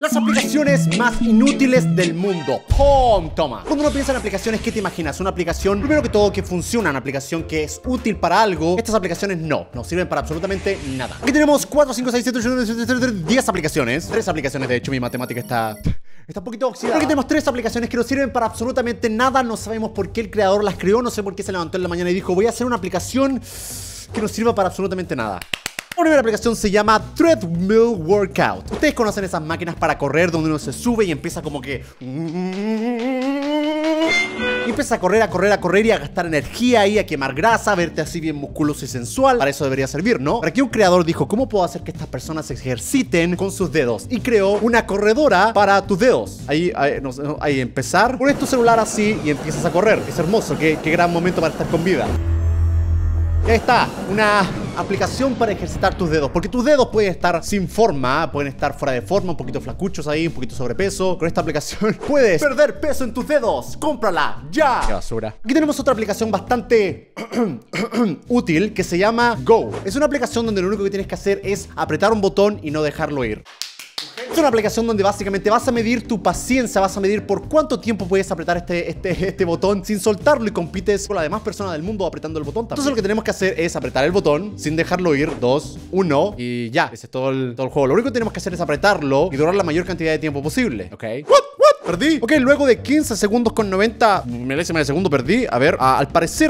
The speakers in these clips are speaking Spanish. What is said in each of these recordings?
Las aplicaciones más inútiles del mundo. ¡Pum! Toma. Cuando uno piensa en aplicaciones, ¿qué te imaginas? Una aplicación, primero que todo, que funciona, una aplicación que es útil para algo. Estas aplicaciones no sirven para absolutamente nada. Aquí tenemos 4, 5, 6, 7, 8, 9, 10, 10 aplicaciones. 3 aplicaciones, de hecho, mi matemática está un poquito oxidada. Aquí tenemos 3 aplicaciones que no sirven para absolutamente nada. No sabemos por qué el creador las creó. No sé por qué se levantó en la mañana y dijo, voy a hacer una aplicación que no sirva para absolutamente nada. La primera aplicación se llama Treadmill Workout. Ustedes conocen esas máquinas para correr donde uno se sube y empieza como que... Y empieza a correr y a gastar energía y a quemar grasa, a verte así bien musculoso y sensual. Para eso debería servir, ¿no? Para que un creador dijo, ¿cómo puedo hacer que estas personas se ejerciten con sus dedos? Y creó una corredora para tus dedos. Ahí empezar. Pones tu celular así y empiezas a correr. Es hermoso, qué gran momento para estar con vida. Y ahí está, una aplicación para ejercitar tus dedos. Porque tus dedos pueden estar sin forma, pueden estar fuera de forma, un poquito flacuchos ahí, un poquito sobrepeso. Con esta aplicación puedes perder peso en tus dedos. ¡Cómprala! ¡Ya! ¡Qué basura! Aquí tenemos otra aplicación bastante útil que se llama Go. Es una aplicación donde lo único que tienes que hacer es apretar un botón y no dejarlo ir. Es una aplicación donde básicamente vas a medir tu paciencia, vas a medir por cuánto tiempo puedes apretar este botón sin soltarlo y compites con las demás personas del mundo apretando el botón también. Entonces lo que tenemos que hacer es apretar el botón sin dejarlo ir. 2, 1 y ya. Ese es todo el juego. Lo único que tenemos que hacer es apretarlo y durar la mayor cantidad de tiempo posible. ¿Ok? ¿What? Perdí. Ok, luego de 15 segundos con 90 milésimas de segundo perdí. A ver, al parecer...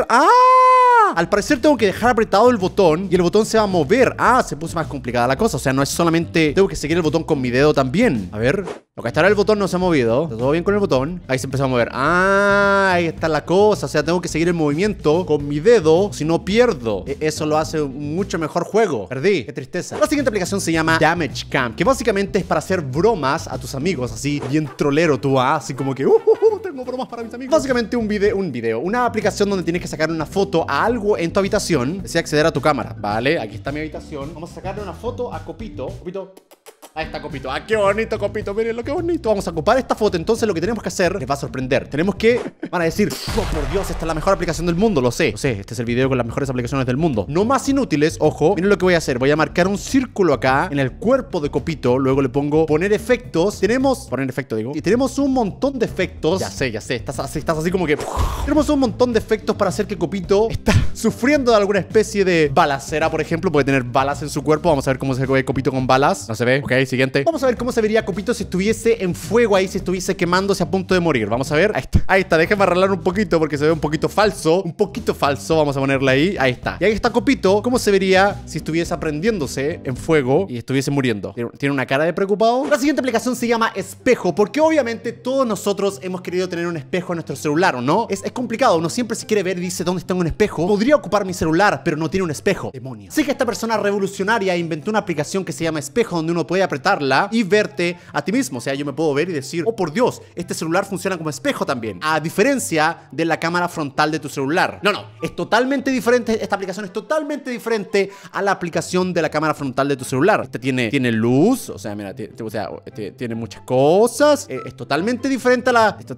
Al parecer tengo que dejar apretado el botón y el botón se va a mover. Se puso más complicada la cosa. O sea, no es solamente... Tengo que seguir el botón con mi dedo también. A ver. Ok, hasta ahora el botón no se ha movido. Está todo bien con el botón. Ahí se empezó a mover. Ahí está la cosa. O sea, tengo que seguir el movimiento con mi dedo. Si no pierdo. Eso lo hace un mucho mejor juego. Perdí. Qué tristeza. La siguiente aplicación se llama Damage Cam, que básicamente es para hacer bromas a tus amigos. Así, bien trolero tú, así como que... tengo bromas para mis amigos. Básicamente un video. Una aplicación donde tienes que sacar una foto a algo en tu habitación. Desea acceder a tu cámara. Vale, aquí está mi habitación. Vamos a sacarle una foto a Copito. Copito. Ahí está Copito. Qué bonito Copito. Miren lo que bonito. Vamos a ocupar esta foto. Entonces lo que tenemos que hacer les va a sorprender. Tenemos que... Van a decir, oh, por Dios, esta es la mejor aplicación del mundo. Lo sé. Este es el video con las mejores aplicaciones del mundo. No más inútiles. Ojo. Miren lo que voy a hacer. Voy a marcar un círculo acá en el cuerpo de Copito. Luego le pongo poner efectos. Poner efecto, digo. Y tenemos un montón de efectos. Ya sé. Estás así como que... Tenemos un montón de efectos para hacer que Copito está sufriendo de alguna especie de balacera, por ejemplo. Puede tener balas en su cuerpo. Vamos a ver cómo se ve Copito con balas. No se ve. Ok, siguiente. Vamos a ver cómo se vería Copito si estuviese en fuego ahí, si estuviese quemándose a punto de morir. Vamos a ver. Ahí está. Déjame arreglar un poquito porque se ve un poquito falso. Vamos a ponerle ahí. Ahí está. Y ahí está Copito. ¿Cómo se vería si estuviese aprendiéndose en fuego y estuviese muriendo? ¿Tiene una cara de preocupado? La siguiente aplicación se llama Espejo, porque obviamente todos nosotros hemos querido tener un espejo en nuestro celular, ¿o no? Es complicado. Uno siempre se quiere ver y dice, ¿dónde está un espejo? Podría ocupar mi celular, pero no tiene un espejo. Demonios. Así que esta persona revolucionaria inventó una aplicación que se llama Espejo, donde uno puede apretarla y verte a ti mismo. O sea, yo me puedo ver y decir, oh por Dios, este celular funciona como espejo también. A diferencia de la cámara frontal de tu celular. No, es totalmente diferente. Esta aplicación es totalmente diferente a la aplicación de la cámara frontal de tu celular. Esta tiene luz, o sea, mira, tiene muchas cosas. Es totalmente diferente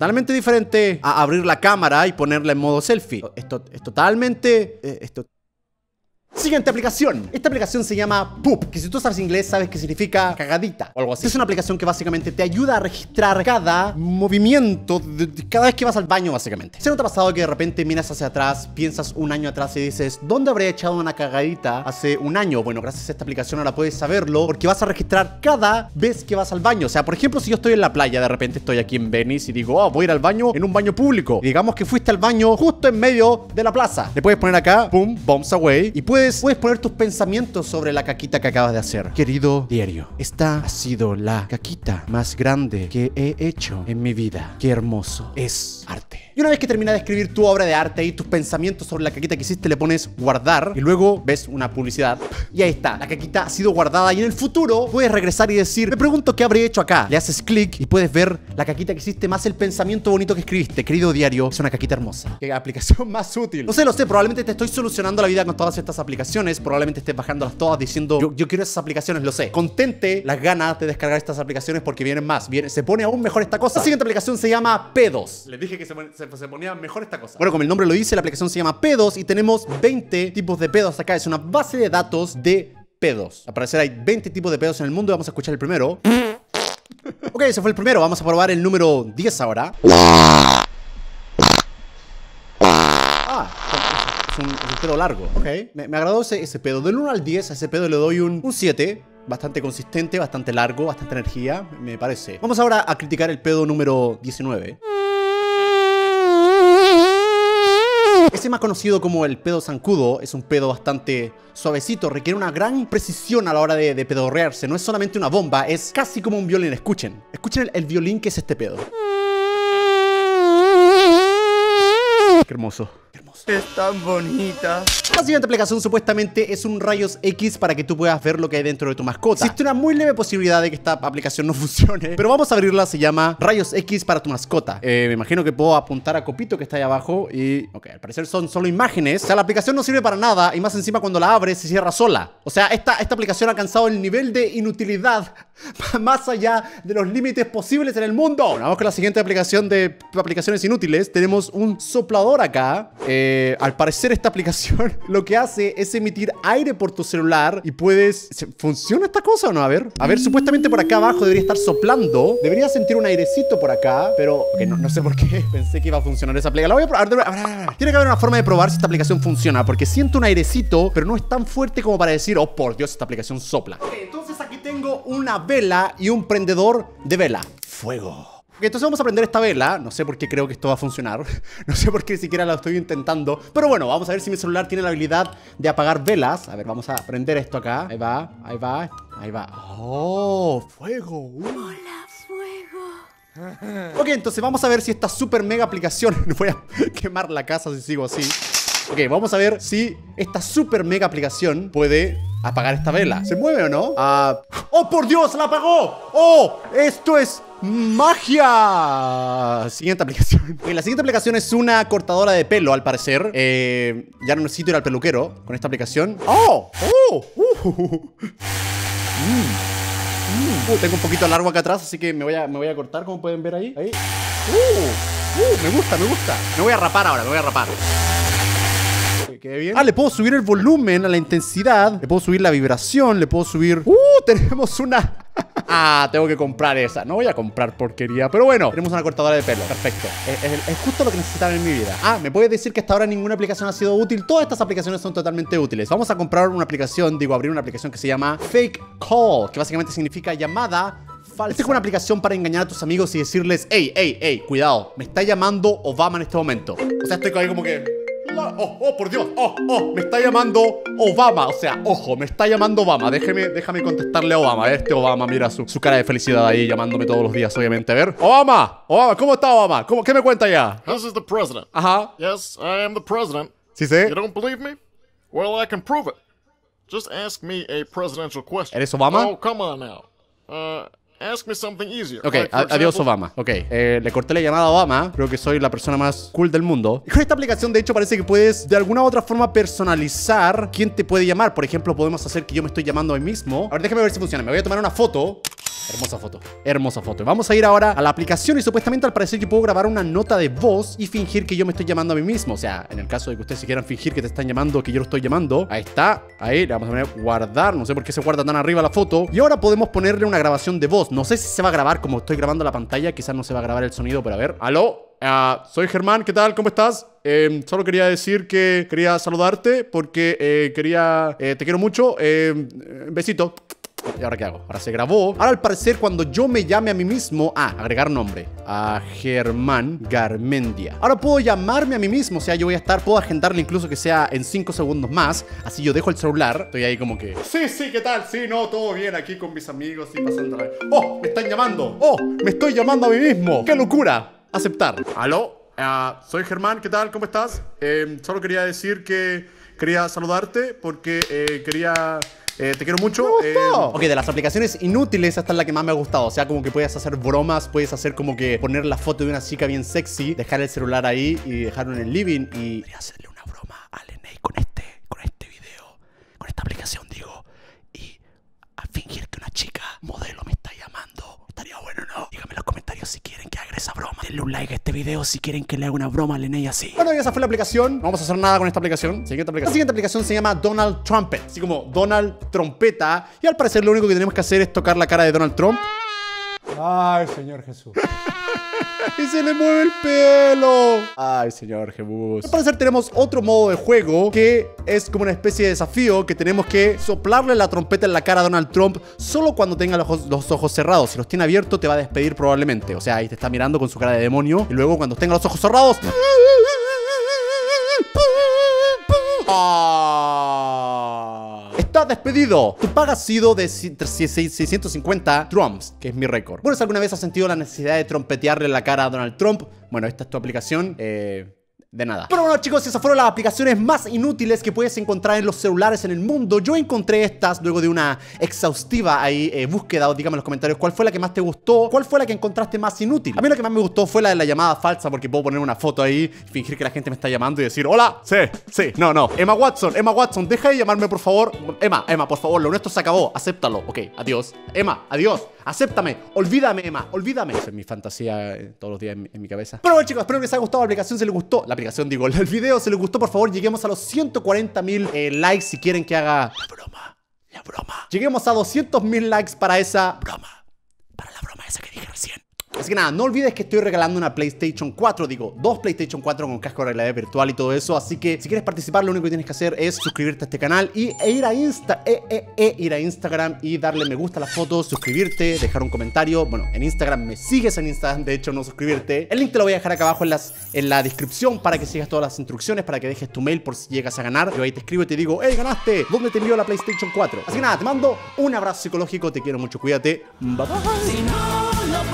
a abrir la cámara y ponerla en modo selfie. Es totalmente... Siguiente aplicación. Esta aplicación se llama Poop, que si tú sabes inglés sabes que significa cagadita o algo así. Es una aplicación que básicamente te ayuda a registrar cada movimiento cada vez que vas al baño, básicamente. ¿Se no te ha pasado que de repente miras hacia atrás, piensas un año atrás y dices, ¿dónde habría echado una cagadita hace un año? Bueno, gracias a esta aplicación ahora puedes saberlo porque vas a registrar cada vez que vas al baño. O sea, por ejemplo, si yo estoy en la playa, de repente estoy aquí en Venice y digo, voy a ir al baño en un baño público. Digamos que fuiste al baño justo en medio de la plaza. Le puedes poner acá, boom, bombs away, y puedes poner tus pensamientos sobre la caquita que acabas de hacer. Querido diario, esta ha sido la caquita más grande que he hecho en mi vida. Qué hermoso es arte. Y una vez que terminas de escribir tu obra de arte y tus pensamientos sobre la caquita que hiciste, le pones guardar y luego ves una publicidad y ahí está, la caquita ha sido guardada y en el futuro puedes regresar y decir, me pregunto qué habré hecho acá. Le haces clic y puedes ver la caquita que hiciste más el pensamiento bonito que escribiste. Querido diario, es una caquita hermosa. Qué aplicación más útil. Lo sé, probablemente te estoy solucionando la vida con todas estas aplicaciones. Probablemente estés bajándolas todas diciendo, yo quiero esas aplicaciones, lo sé. Contente las ganas de descargar estas aplicaciones porque vienen más. Se pone aún mejor esta cosa. La siguiente aplicación se llama P2. Les dije que se ponía mejor esta cosa. Bueno, como el nombre lo dice, la aplicación se llama P2 y tenemos 20 tipos de pedos acá. Es una base de datos de pedos. Al parecer hay 20 tipos de pedos en el mundo y vamos a escuchar el primero. Ok, ese fue el primero. Vamos a probar el número 10 ahora. Es un pedo largo. Ok, me agradó ese pedo. Del 1 al 10, a ese pedo le doy un 7. Bastante consistente, bastante largo, bastante energía, me parece. Vamos ahora a criticar el pedo número 19. Ese más conocido como el pedo zancudo es un pedo bastante suavecito, requiere una gran precisión a la hora de pedorrearse. No es solamente una bomba, es casi como un violín. Escuchen el violín que es este pedo. Qué hermoso. Qué hermoso. Es tan bonita. La siguiente aplicación supuestamente es un rayos X para que tú puedas ver lo que hay dentro de tu mascota. Existe una muy leve posibilidad de que esta aplicación no funcione, pero vamos a abrirla. Se llama rayos X para tu mascota. Me imagino que puedo apuntar a Copito que está ahí abajo y... Ok, al parecer son solo imágenes. O sea, la aplicación no sirve para nada y más encima cuando la abres se cierra sola. O sea, esta aplicación ha alcanzado el nivel de inutilidad más allá de los límites posibles en el mundo. Bueno, vamos con la siguiente aplicación de aplicaciones inútiles. Tenemos un soplador acá. Al parecer esta aplicación lo que hace es emitir aire por tu celular y puedes... ¿Funciona esta cosa o no? A ver, supuestamente por acá abajo debería estar soplando. Debería sentir un airecito por acá, pero no sé por qué pensé que iba a funcionar esa aplicación. La voy a probar. Tiene que haber una forma de probar si esta aplicación funciona, porque siento un airecito, pero no es tan fuerte como para decir, oh por Dios, esta aplicación sopla. Ok, entonces aquí tengo una vela y un prendedor de vela. Fuego. Ok, entonces vamos a prender esta vela. No sé por qué creo que esto va a funcionar. No sé por qué ni siquiera lo estoy intentando. Pero bueno, vamos a ver si mi celular tiene la habilidad de apagar velas. A ver, vamos a prender esto acá. Ahí va, ahí va, ahí va. ¡Oh! ¡Fuego! Hola, fuego. Ok, entonces vamos a ver si esta super mega aplicación... No voy a quemar la casa si sigo así. Ok, vamos a ver si esta super mega aplicación puede apagar esta vela. ¿Se mueve o no? ¡Oh, por Dios! ¡La apagó! ¡Oh! ¡Esto es magia! Siguiente aplicación. La siguiente aplicación es una cortadora de pelo, al parecer. Ya no necesito ir al peluquero con esta aplicación. ¡Oh! ¡Oh! Tengo un poquito largo acá atrás, así que me voy a cortar, como pueden ver ahí. Ahí. Me gusta, me gusta. Me voy a rapar ahora, me voy a rapar. ¿Qué bien? Le puedo subir el volumen a la intensidad. Le puedo subir la vibración. Le puedo subir... tenemos una... tengo que comprar esa. No voy a comprar porquería, pero bueno, tenemos una cortadora de pelo. Perfecto. Es justo lo que necesitaba en mi vida. ¿Me puedes decir que hasta ahora ninguna aplicación ha sido útil? Todas estas aplicaciones son totalmente útiles. Vamos a comprar una aplicación, abrir una aplicación que se llama Fake Call, que básicamente significa llamada falsa. Esta es una aplicación para engañar a tus amigos y decirles, hey, cuidado, me está llamando Obama en este momento. O sea, estoy ahí como que... por Dios, me está llamando Obama. O sea, ojo, me está llamando Obama. Déjame contestarle a Obama. Este Obama, mira su cara de felicidad ahí llamándome todos los días, obviamente. A ver, Obama, ¿cómo está Obama? ¿Qué me cuenta ya? This is the president. Ajá. Yes, I am the president. ¿Sí sé? You don't believe me? Well, I can prove it. Just ask me a presidential question. ¿Eres Obama? Oh, come on now. Ask me something easier. Ok, Like, for adiós example, Obama. Ok, le corté la llamada a Obama. Creo que soy la persona más cool del mundo. Y con esta aplicación, de hecho, parece que puedes de alguna u otra forma personalizar quién te puede llamar. Por ejemplo, podemos hacer que yo me estoy llamando a mí mismo. A ver, déjame ver si funciona. Me voy a tomar una foto. Hermosa foto, hermosa foto. Vamos a ir ahora a la aplicación y supuestamente al parecer yo puedo grabar una nota de voz y fingir que yo me estoy llamando a mí mismo. O sea, en el caso de que ustedes si quieran fingir que te están llamando, que yo lo estoy llamando. Ahí está, ahí le vamos a poner guardar. No sé por qué se guarda tan arriba la foto. Y ahora podemos ponerle una grabación de voz. No sé si se va a grabar como estoy grabando la pantalla. Quizás no se va a grabar el sonido, pero a ver. ¿Aló? Soy Germán, ¿qué tal? ¿Cómo estás? Solo quería decir que quería saludarte porque te quiero mucho. Besito. ¿Y ahora qué hago? Ahora se grabó. Ahora al parecer cuando yo me llame a mí mismo... agregar nombre. A Germán Garmendia. Ahora puedo llamarme a mí mismo. O sea, yo puedo agendarle incluso que sea en 5 segundos más. Así yo dejo el celular. Estoy ahí como que... Sí, ¿qué tal? Sí, no, todo bien aquí con mis amigos y pasándola. ¡Oh! Me están llamando. ¡Oh! Me estoy llamando a mí mismo. ¡Qué locura! Aceptar. ¿Aló? Soy Germán, ¿qué tal? ¿Cómo estás? Solo quería decir que quería saludarte porque te quiero mucho. Me gustó. Ok, de las aplicaciones inútiles, esta es la que más me ha gustado. O sea, como que puedes hacer bromas, puedes hacer como que poner la foto de una chica bien sexy, dejar el celular ahí y dejarlo en el living y hacerle una broma a Leney con este video, con esta aplicación, digo, y a fingir que una chica modelo me está llamando. Estaría bueno, ¿no? Díganme en los comentarios si quieren que haga esa broma. Denle un like a este video si quieren que le haga una broma a Leney así. Bueno, y esa fue la aplicación. No vamos a hacer nada con esta aplicación. Siguiente aplicación. La siguiente aplicación se llama Donald Trumpet. Así como Donald Trompeta. Y al parecer lo único que tenemos que hacer es tocar la cara de Donald Trump. Ay, Señor Jesús. Y se le mueve el pelo. Ay, Señor Jesús. Al parecer tenemos otro modo de juego que es como una especie de desafío que tenemos que soplarle la trompeta en la cara a Donald Trump solo cuando tenga los ojos cerrados. Si los tiene abiertos te va a despedir probablemente. O sea, ahí te está mirando con su cara de demonio y luego cuando tenga los ojos cerrados... ¡Estás despedido! Tu paga ha sido de 650 drums, que es mi récord. ¿Bueno, alguna vez has sentido la necesidad de trompetearle la cara a Donald Trump? Bueno, esta es tu aplicación. De nada. Pero bueno, chicos, esas fueron las aplicaciones más inútiles que puedes encontrar en los celulares en el mundo. Yo encontré estas luego de una exhaustiva búsqueda, o dígame en los comentarios cuál fue la que más te gustó, cuál fue la que encontraste más inútil. A mí lo que más me gustó fue la de la llamada falsa, porque puedo poner una foto ahí, fingir que la gente me está llamando y decir, hola, sí, no, Emma Watson, deja de llamarme, por favor. Emma, por favor, lo nuestro se acabó, acéptalo. Ok, adiós. Emma, adiós. Acéptame, olvídame, Emma, olvídame. Esa es mi fantasía todos los días en mi cabeza. Pero bueno, chicos, espero que les haya gustado la aplicación. Si les gustó, el video, si les gustó, por favor, lleguemos a los 140.000 likes si quieren que haga la broma. Lleguemos a 200.000 likes para esa broma. Para la broma esa que dije recién. Así que nada, no olvides que estoy regalando una PlayStation 4, digo, 2 PlayStation 4 con casco de realidad virtual y todo eso. Así que si quieres participar, lo único que tienes que hacer es suscribirte a este canal y ir a Instagram y darle me gusta a las fotos, suscribirte, dejar un comentario. Bueno, en Instagram me sigues en Instagram, de hecho no suscribirte. El link te lo voy a dejar acá abajo en la descripción para que sigas todas las instrucciones, para que dejes tu mail por si llegas a ganar. Yo ahí te escribo y te digo, hey, ganaste, ¿dónde te envío la PlayStation 4? Así que nada, te mando un abrazo psicológico, te quiero mucho, cuídate, bye bye.